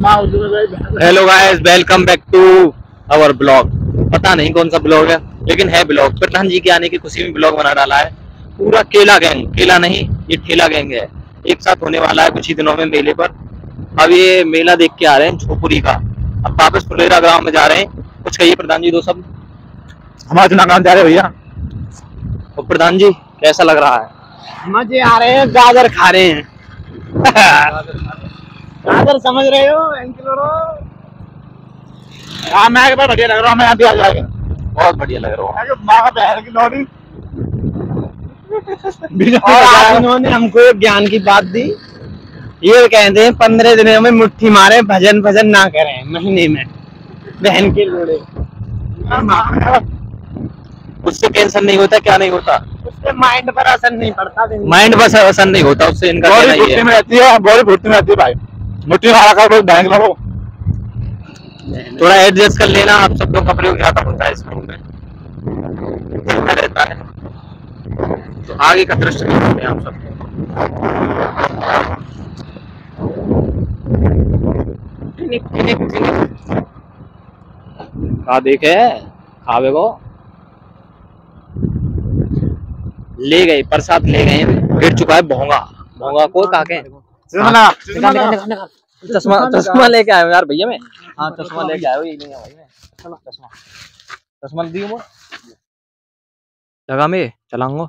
Hello guys, welcome back to our blog. पता नहीं कौन सा ब्लॉग है, लेकिन है ब्लॉग। प्रधान जी के आने की खुशी में ब्लॉग बना डाला है। पूरा केला गैंग, केला नहीं ये ठेला गैंग है, एक साथ होने वाला है कुछ ही दिनों में मेले पर। अब ये मेला देख के आ रहे हैं झोपड़ी का। अब वापस फुलेरा गांव में जा रहे हैं। कुछ कहिए प्रधान जी, दो सब। हमारे चुनाव गांव जा रहे भैया। और प्रधान जी कैसा लग रहा है? मजे आ रहे हैं, गाजर खा रहे हैं। गाजर समझ रहे हो? हाँ, मैं बढ़िया लग रहा हूँ। मैं यहाँ भी आ जाएगा। बहुत बढ़िया लग रहा है। माँ का बहन की लोरी और आज उन्होंने हमको एक ज्ञान की बात दी। ये कहते हैं 15 दिनों में मुट्ठी मारे, भजन भजन ना करें महीने में। बहन के लोड़े उससे कैंसर नहीं होता, क्या नहीं होता? उससे माइंड पर असर नहीं पड़ता। माइंड बस असर नहीं होता उससे। इनका बॉडी कहना ये फुर्ती है। में रहती है, बॉडी फुर्ती में रहती है भाई। मुट्ठी मारा कर बहन लो। थोड़ा एडजस्ट कर लेना, आप सब लोग कपड़े ज्यादा होता है इस रूम में, चलता रहता है तो आगे का दृश्य देखते हैं आप सब। का देखे खावे को ले गए, प्रसाद ले गए। गिर चुका है भोंगा। भोंगा को काके चश्मा चश्मा लेके आयो यार भैया मैं। हाँ चश्मा लेके आयो, यही नहीं है भाई मैं। चलो चश्मा चश्मा दियो मो लगा में चलाऊंगा।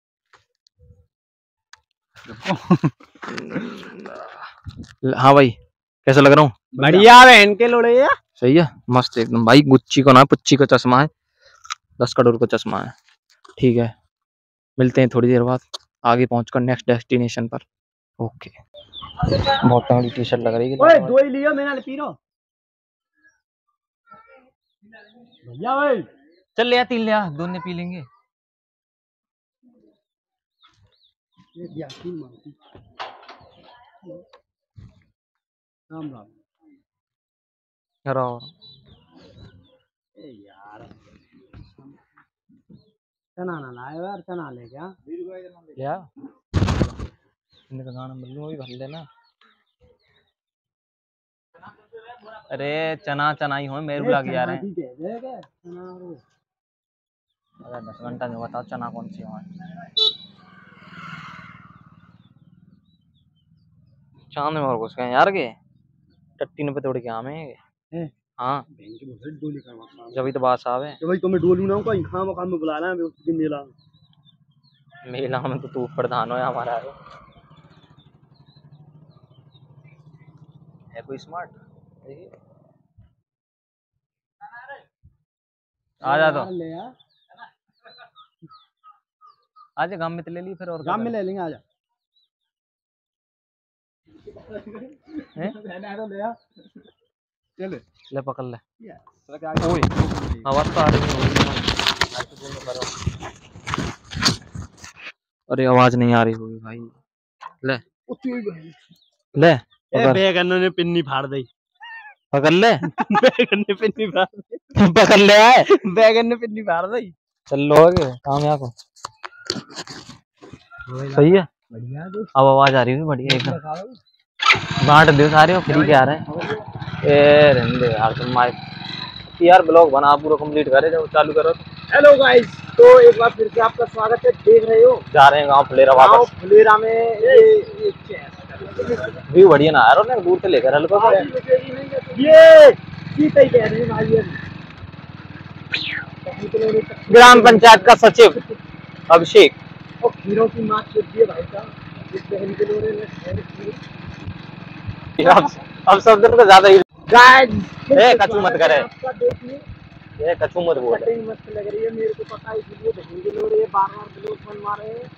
हाँ भाई, कैसा लग रहा हूँ? बढ़िया बहन के लोड़े या? सही है, मस्त एकदम भाई। गुच्ची को ना पुच्ची का चश्मा है, 10 करोड़ का चश्मा है। ठीक है, मिलते हैं थोड़ी देर बाद आगे पहुंचकर नेक्स्ट डेस्टिनेशन पर। ओके। बहुत तगड़ी टी शर्ट लग रही है। ओए दो ही लियो, मैंने पी लो भैया। भाई चल ले आ, 3 ले आ, दोनों पी लेंगे। राम राम। यार चना ना लाए यार, चना ले क्या या इनका गाना मिल लो, भर लेना। अरे चना चना ही हो, मेरे बुला के जा रहे हैं। अरे 10 घंटा नहीं बताओ चना कौन सी हो। चांद में और कुछ कहें यार के टट्टी ने पे तोड़ के आमे। हाँ जब तो बात साहब है। भाई तुम्हें डोलू ना कहीं खाम खाम में बुला रहा है उसके मेला मेला में तो तू प्रधान हो हमारा है कोई स्मार्ट। आ जा तो आज गांव में तो ले ली फिर, और गांव में ले लेंगे। आजा ले ले पकड़ ले। ओए आवाज तो आ रही है। अरे आवाज नहीं आ रही होगी भाई। ले ले बैगन ने पिन्नी फाड़ दी। पकड़ ले। बैगन ने पिन्नी फाड़ दी। पकड़ ले आए। बैगन ने पिन्नी फाड़ दी। चल लो आगे कामयाब हो। सही है, बढ़िया। अब आवाज आ रही है बढ़िया एकदम। बांट दो सारे फ्री के आ रहे हैं। ए रहने यार तुम यार ब्लॉग बना पूरा कंप्लीट करे जब चालू करो। हेलो गाइस, तो एक बार फिर से आपका स्वागत है। देख रहे हो जा रहे हैं गांव फुलेरा गाँव वापस। फुलेरा में ये व्यू बढ़िया ना यार, उन्हें दूर से लेकर हल्का ये सीता ही कह रही है भाई। ग्राम पंचायत का सचिव अभिषेक। और खीरों की माँ चुप है भाई साहब। इस बहन के लोग अब सब दिन तो ज्यादा ही गाइस कचू मत करे। आपका देखिए ये कचू मत बोल। कटिंग मस्त लग रही है मेरे को पता है, इसलिए बहन के लोग ये बार-बार ब्लॉग बनवा रहे हैं।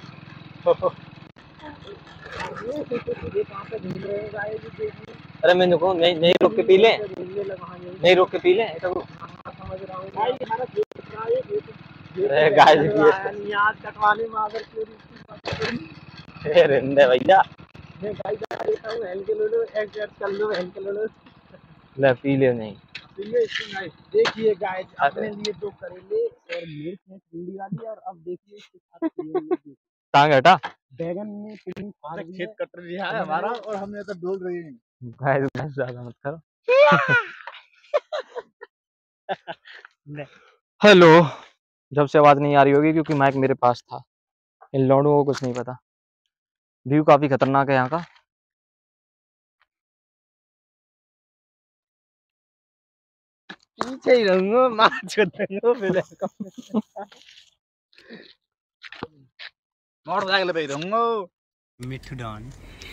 ये कहां पे घूम रहे हैं गाइस? देखिए अरे मैं देखो नहीं रोक के पी ले, नहीं रोक के पी ले तो समझ रहा हूं भाई। हमारा देख रहा है अरे गाइस याद कटवाने में आकर के ये रहने भैया। मैं भाई जा रहा हूं बहन के लोग एक चल लो बहन के लोग ले पी ले नहीं। देखिए गाइस, अपने लिए 2 करेले और मिर्च है ठंडी वाली। और अब देखिए इसके साथ टांग हटा। बैगन में पिल्ली फाड़ दी है। खेत कट रहा है हमारा और हमने तो डोल रही है। गाइस ज्यादा मत करो। हेलो। जब से आवाज नहीं आ रही होगी क्योंकि माइक मेरे पास था। इन लौंडों को कुछ नहीं पता। व्यू काफी खतरनाक है यहाँ का। पीछे ही रहूंगा, मार छोड़ूंगा फिर। मोटरसाइकिल पे ही रहूंगा। मिठू डॉन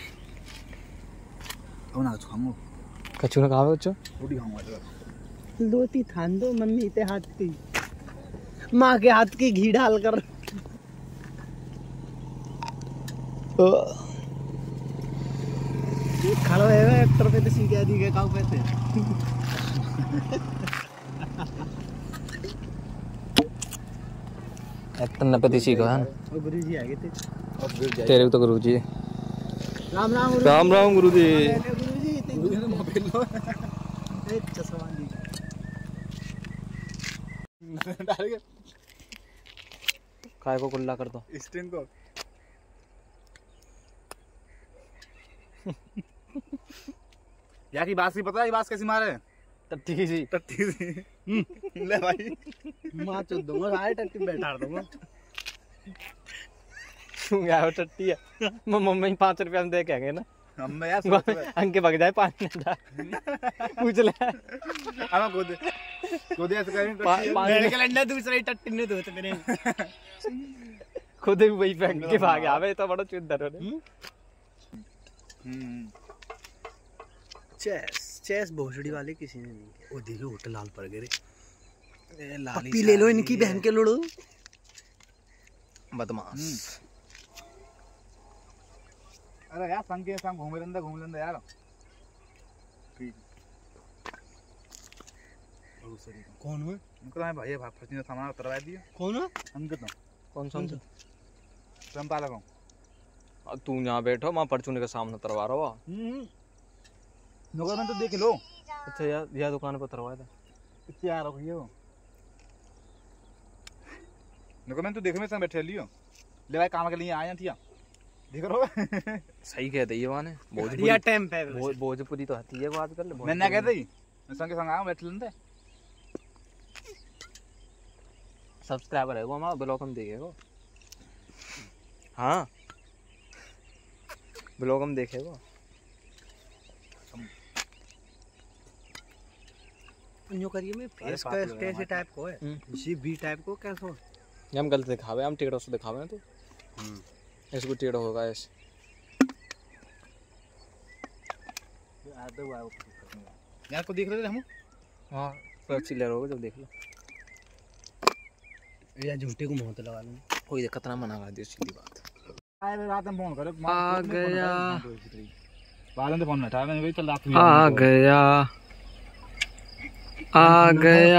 कौन आ खाऊंगा? कछु ना खाओ बच्चों। रोटी खाऊंगा। लोटी थान दो मम्मी ते हाथ की, माँ के हाथ की घी डाल कर। खड़ो है एक्टर पे तो सीखे दी के काउ पे थे। एक्टर न पति सीखो है। और गुरुजी आ गए थे। तेरे को तो गुरुजी है। राम राम गुरुजी। राम राम गुरुजी। गुरुजी ने मोबाइल लो। एक चश्मा दी। डाल के काय को कुल्ला कर दो। स्टिंग को। यार की बात की पता है, ये बात कैसी मारे? टट्टी सी। टट्टी सी। ले भाई। माँ चो दूंगा, आए टट्टी बैठा दूंगा। क्या हो टट्टी है? मम्मी 5 रुपया में दे के आएंगे ना। हम यार अंके भग जाए 5 मिनट पूछ ले। हम खुद ऐसे करें। मेडिकल अंडा दूसरा ही टट्टी ने दो तो मेरे। खुद ही वही फेंक के भाग आवे तो बड़ा चुदर हो। चेस भोसड़ी वाले किसी ने नहीं किया। वो दिलो होटल लाल पर गिरे। पप्पी ले लो इनकी बहन के लोड़ो। बदमाश। अरे यार संग के संग घूम लेंदे यार। कौन है? उनको तो भाई फर्जी सामान उतरवा दिए। कौन है? हमको तो कौन सा? स्वयं पालक हूँ। तू यहाँ बैठो, मैं परचूने के सामने उतरवा रहा हूँ। नौकर में तो देख लो। अच्छा यार दुकान पर उतरवाया था। कितने आ रहा हो? नौकर में तो देखो मैं संग बैठे लियो। ले भाई काम के लिए आए थी देख रहो। सही कहते ये वाने। बढ़िया टाइम पे भोजपुरी तो आती है वो आजकल। मैं ना कहते ही मैं संग के संग आया बैठ लेंदे। सब्सक्राइबर है वो हमारा, ब्लॉग हम देखेगा। हाँ ब्लॉग हम देखेगा। न्यू करिए में फेस कैसे टाइप को है? जी बी टाइप को कैसे हो? हम गलत दिखावे, हम टेढ़ो से दिखावे तो इसको टेढ़ो होगा ऐसे। यार को देख रहे थे हम। हाँ तो अच्छी ले रहोगे जब देख लो। या झूठे को मोहत लगा लूं। कोई दिक्कत ना, मना कर दियो सीधी बात। आए रात में फोन करो। आ गया। बालन से फोन में था, मैंने वही चल रात में आ गया आ गया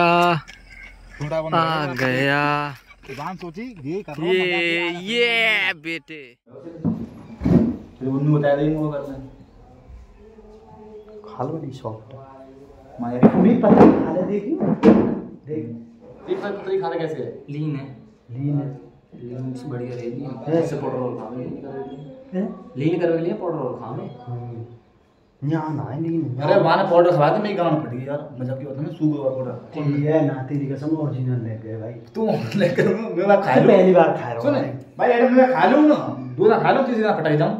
आ गया। जान सोची ये कर रहा हूं ये बेटे। फिर उन्होंने बताया नहीं वो करना। खाल वाली सॉफ्ट माया भी पता खा ले। देखियो देख ये पतली खाना कैसे है? लीन है। लीन है। लीन से बढ़िया रहेगी। इससे पाउडर रोल खावे है। लीन करने के लिए पाउडर रोल खावे। यहाँ ना है लीन। अरे माने पाउडर खवा दे, मेरी गांव फट गई यार। मजाक की बात है, सूगर और पाउडर। ये ना तेरी कसम ओरिजिनल ले गए भाई। तू लेकर मैं बात खा लूं। पहली बार खा रहा हूं। सुन भाई अरे मैं खा लूं ना, दो ना खा लूं, तीसरी ना फटाई जाऊं।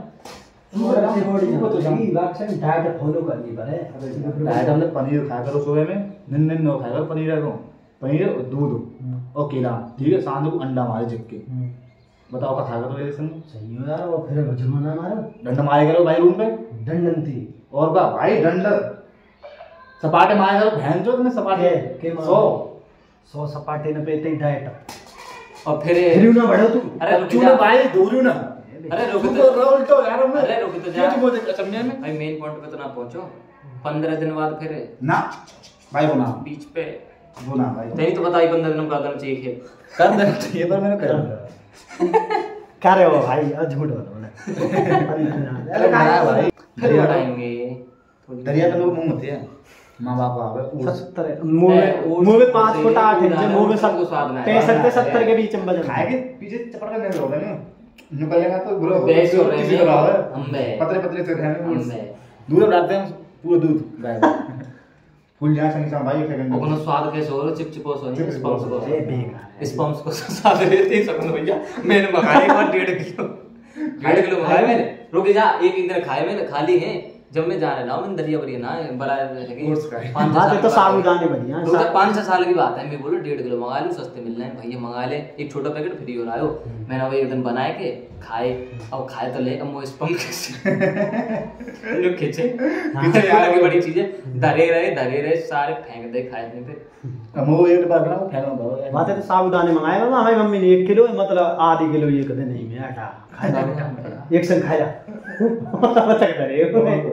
डाइट फॉलो करनी पड़े। डाइट हमने पनीर खाया करो सुबह में, दिन नो खाया करो पनीर को। पनीर और दूध और केला, ठीक है। शाम को अंडा मारे झटके। बताओ का खाया करो ये संग। सही हो यार। वो फिर जुर्माना मारो, डंडा मारे करो भाई रूम पे। दंडन थी और का भाई डंडा सपाटे मारे करो। बहन जो तुमने सपाटे के 100 सपाटे न पे ते डाइट। और फिर ना बढ़ो तू। अरे चूना भाई दूरियो ना। अरे रुक तो उल्टो यार। अरे रुक तो जा। तू बोल समझे में भाई मेन पॉइंट पे तो ना पहुंचो। 15 दिन बाद फिर ना भाई बोला बीच पे बोला भाई। नहीं तो बताई 15 दिन का करना चाहिए। खेल कर देना चाहिए पर मैंने कर क्या रे वो भाई आज झूठ बोल रहा अरे भाई फिर बताएंगे। दरिया का लोग मुंह मत है। मां बाप आवे 70 मुंह में 5 फुट 8 इंच मुंह में सब 65 से 70 के बीच में बजन खाएगे पीछे चपड़ कर नहीं होगा ना। निकलेगा तो ब्रो बेस हो रहे किसी हैं। को रहा है अम्बे पतले पतले से रहेंगे अम्बे दूध डालते हैं पूरा दूध गाय का। फूल जहाँ से भाई फेंकेंगे अपना स्वाद कैसे हो रहा चिपचिपोस हो रही स्पम्स को ये बेकार स्पम्स को स्वाद लेते ही सकूं भैया मैंने मंगाया एक बार 1.5 किलो 1.5 किलो मंगाया मैंने रुक जा एक दिन खाए मैंने खा ली है जब मैं जाने ना मैंने दलिया बड़ी ना बड़ा कोर्स का है। बात तो साबूदाने बढ़िया तो 5-6 साल की बात है मैं बोलो 1.5 किलो मंगा लूं सस्ते मिल रहे हैं भैया मंगा ले एक छोटा पैकेट फ्री हो रहा हो मैंने वो एक दिन बनाए के खाए अब खाए तो ले अब वो स्पम कैसे जो खींचे कितने यार की बड़ी चीज है धरे रहे सारे फेंक दे खाए थे फिर अब वो एक बार ना फेंकना पड़ेगा बात है तो साबूदाने मंगाए ना हमारी मम्मी ने 1 किलो मतलब आधी किलो ये कदे नहीं मैं हटा खाया एक संग खाया बता करे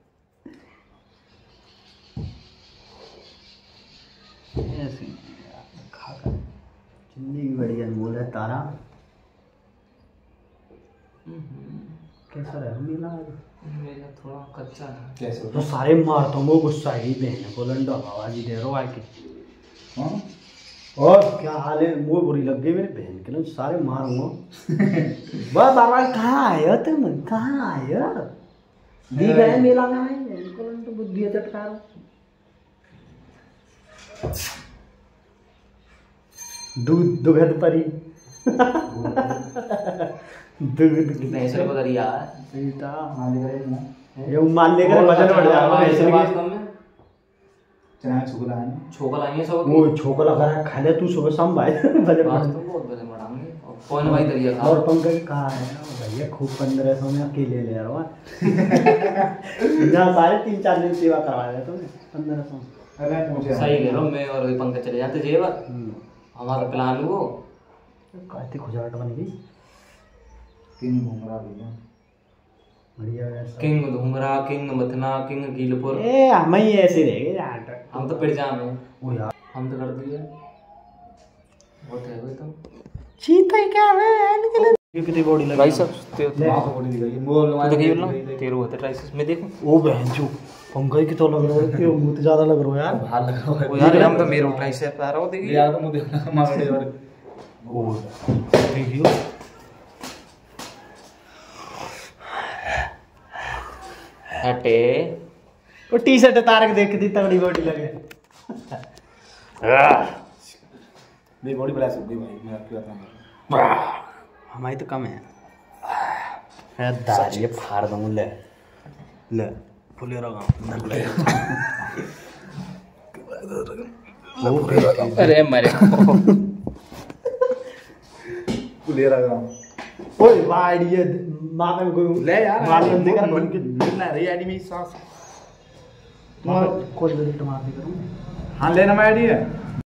ऐसे खाकर जिंदगी बड़ी अनमोल है तारा कैसा रहा मिला मेरा थोड़ा कच्चा है कैसे तो सारे मार तो वो गुस्सा ही बहन को लंडो आवाज ही दे रो आके हां और क्या हाल है वो बुरी लग गई मेरे बहन के ना सारे मारूंगा बस बार कहाँ आया तुम कहाँ आया दी गए मेला में आए इनको तो बुद्धि चटका दूध दुगध परी दूध भैंस को दरिया है बेटा मालिक है ये मान लेकर वजन बढ़ जाएगा ऐसे वास्तव में चना छुगला है छोकल आई है सब वो छोकला करा खा ले तू सुबह शाम भाई वजन वास्तव में बहुत बड़े बढ़ाएंगे और कौन भाई दरिया खा और पंकज कहाँ है भैया खूब 1500 में अकेले ले रहा हूँ यहाँ सारे 3-4 दिन सेवा करवा रहे तुमने 1500 अरे पूछे सही कह रहा हूँ मैं और पंकज चले जाते जेवर हमारा प्लान वो कहते खुजावट बन गई तीन घूम रहा भैया बढ़िया वैसा किंग धूमरा किंग मथना किंग कीलपुर ए हम ही ऐसे रह गए यार हम तो पिड़जा में ओ यार हम तो कर दिए बहुत है भाई तुम चीता ही क्या है निकले कितनी बॉडी लगी भाई सब वहां पर बॉडी दिखाई मोल तो देखिए ना तेरे होते ट्राइसिस में देखो ओ बहन जो पंकज की तो लग रहा है कि बहुत ज्यादा लग रहा है यार बाहर लग रहा है वो यार हम तो मेरे ट्राइसिस आ रहा हो देखिए यार तो मुझे मार और ओ देखियो हटे वो टी-शर्ट तारक देख के तगड़ी बॉडी लगे मेरी बॉडी बड़ा सब गई भाई मैं आपकी बात ना हमारी तो कम है दार ये फाड़ दूं ले ले फुले रगा अरे मरे ले रहा ओए वाइड ये मां में कोई ले यार मार बंदे का मिलना रे एनिमी सांस कोई टमाटर करूं हां लेना मैं आईडी है